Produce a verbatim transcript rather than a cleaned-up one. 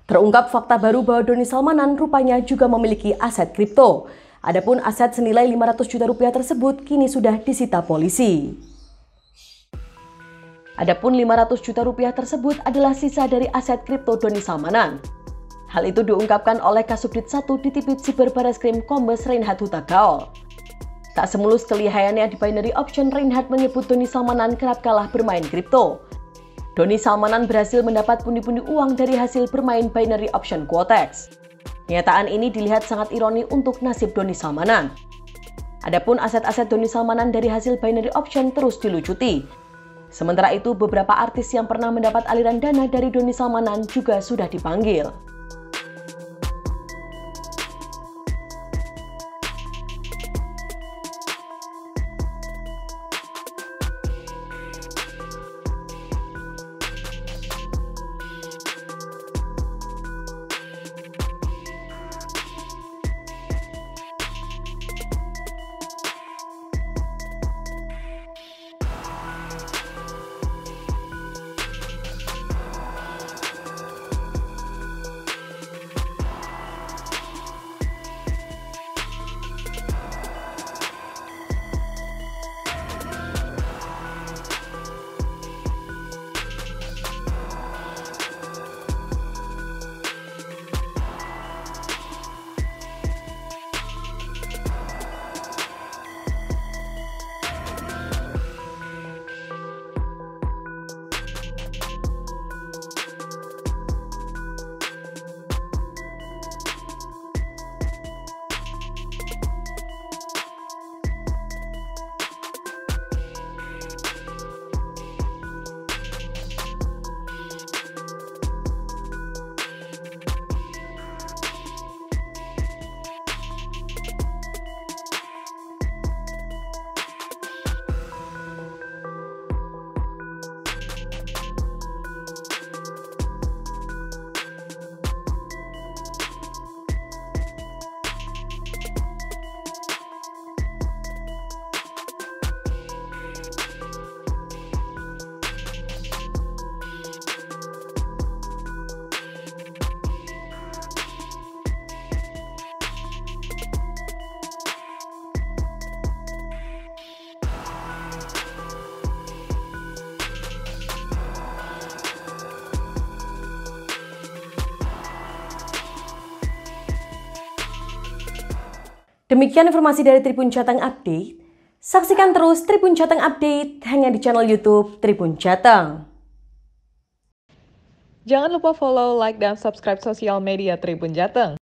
Terungkap fakta baru bahwa Doni Salmanan rupanya juga memiliki aset kripto. Adapun aset senilai lima ratus juta rupiah tersebut kini sudah disita polisi. Adapun lima ratus juta rupiah tersebut adalah sisa dari aset kripto Doni Salmanan. Hal itu diungkapkan oleh Kasubdit satu di Tipit Siber Bareskrim Kombes Reinhard Huta Gaol. Tak semulus kelihayannya di binary option, Reinhard menyebut Doni Salmanan kerap kalah bermain kripto. Doni Salmanan berhasil mendapat pundi-pundi uang dari hasil bermain binary option Quotex. Kenyataan ini dilihat sangat ironi untuk nasib Doni Salmanan. Adapun aset-aset Doni Salmanan dari hasil binary option terus dilucuti. Sementara itu, beberapa artis yang pernah mendapat aliran dana dari Doni Salmanan juga sudah dipanggil. Demikian informasi dari Tribun Jateng Update. Saksikan terus Tribun Jateng Update hanya di channel YouTube Tribun Jateng. Jangan lupa follow, like, dan subscribe sosial media Tribun Jateng.